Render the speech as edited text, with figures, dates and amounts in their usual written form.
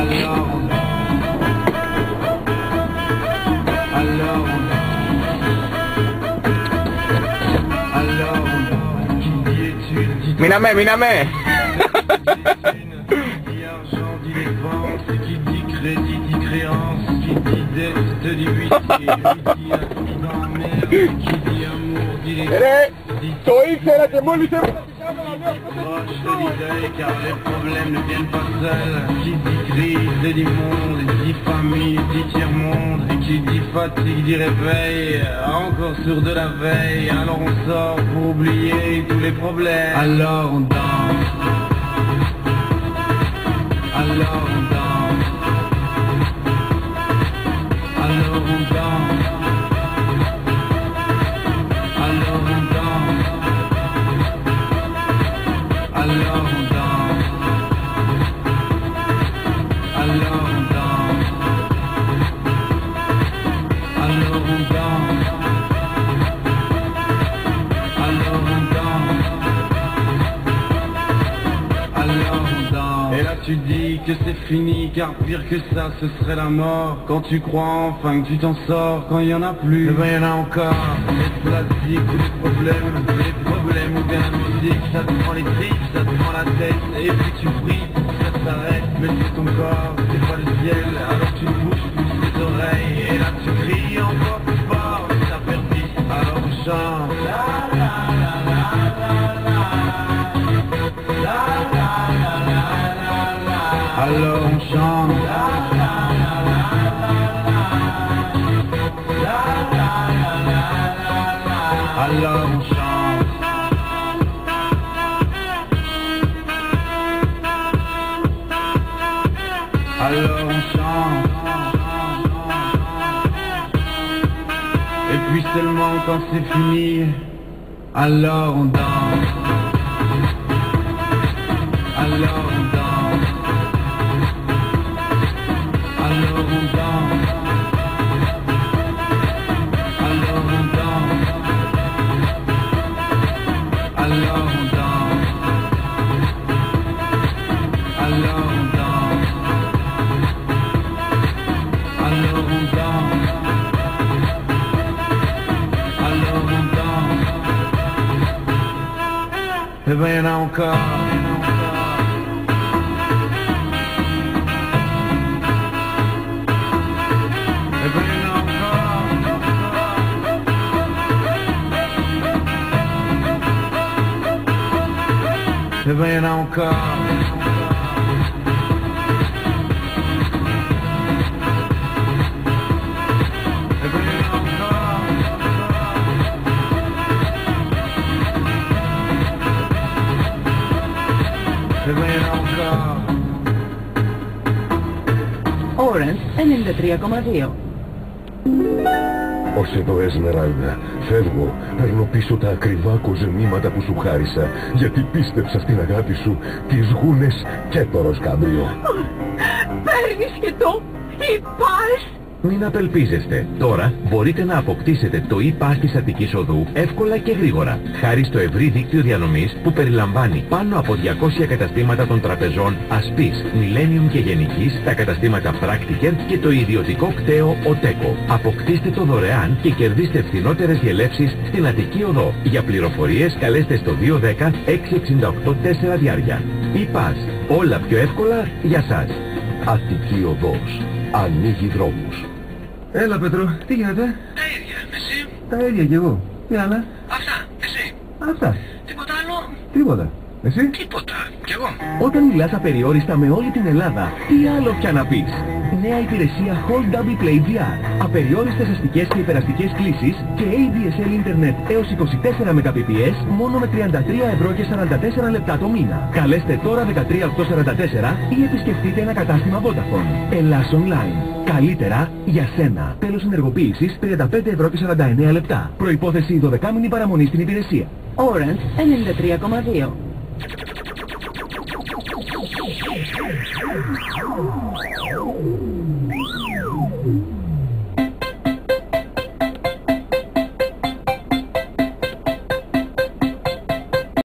Mírame, mírame. Το ήξερα και μόλις car les problèmes ne viennent pas seuls. Qui dit crise, dit monde, dit famille, dit tiers-monde. Et qui dit fatigue, dit réveil, encore sourd de la veille. Alors on sort pour oublier tous les problèmes. Alors on danse. Alors on danse. Alors on danse. Alors on danse. Alors on danse. Alors on danse. Alors on danse. Alors on danse. Alors on danse. Et là tu dis que c'est fini, car pire que ça ce serait la mort. Quand tu crois enfin que tu t'en sors, quand il y en a plus, eh ben y en a encore. Les plastiques, les problèmes ou bien la musique, ça te prend les tripes, ça te prend la tête. Et puis tu pries pour que ça s'arrête, mais c'est ton corps, c'est pas le ciel. Alors tu bouges plus tes oreilles, et là tu cries encore plus fort, mais ça persiste. Alors on chante. Alors on chante. Alors on chante. Alors on chante. Et puis seulement quand c'est fini, alors on danse. Alors on danse. Alors on danse. Alors on danse. Alors on danse. Alors on danse. Alors on danse. Alors on danse. Eh ben y'en a encore. Eh ben y'en a encore. Eh ben y'en a encore. Eh ben y'en a encore. Orange 93,2. Ως εδώ, Εσμεράλδα. Φεύγω, παίρνω πίσω τα ακριβά κοζεμήματα που σου χάρισα, γιατί πίστεψα στην αγάπη σου, τις γούνες και το ροσκάμπριο. Παίρνεις και το e-pass. Μην απελπίζεστε. Τώρα μπορείτε να αποκτήσετε το e-pass της Αττικής Οδού εύκολα και γρήγορα, χάρη στο ευρύ δίκτυο διανομής που περιλαμβάνει πάνω από 200 καταστήματα των τραπεζών Ασπής, Millennium και Γενικής, τα καταστήματα Practiker και το ιδιωτικό κτέο Οτέκο. Αποκτήστε το δωρεάν και κερδίστε φθηνότερες διελεύσεις στην Αττική Οδό. Για πληροφορίες καλέστε στο 210 668 4 διάρκεια. e-pass. Όλα πιο εύκολα για σας. Αττική Οδός. Ανοίγει δρόμους. Έλα Πέτρο, τι γίνεται? Τα ίδια, εσύ? Τα ίδια κι εγώ. Τι άλλα? Αυτά, εσύ? Αυτά. Τίποτα άλλο? Τίποτα. Εσύ? Τίποτα, κι εγώ. Όταν μιλάς απεριόριστα με όλη την Ελλάδα, τι άλλο πια να πεις? Νέα υπηρεσία Hold Double Play VR. Απεριόριστες αστικές και υπεραστικές κλήσεις και ADSL Internet έως 24 Mbps μόνο με 33 € και 44 λεπτά το μήνα. Καλέστε τώρα 13844 ή επισκεφτείτε ένα κατάστημα Vodafone. Ελλάς Online. Καλύτερα για σένα. Τέλος ενεργοποίησης 35 € και 49 λεπτά. Προϋπόθεση 12μηνη παραμονή στην υπηρεσία. Orange 93,2.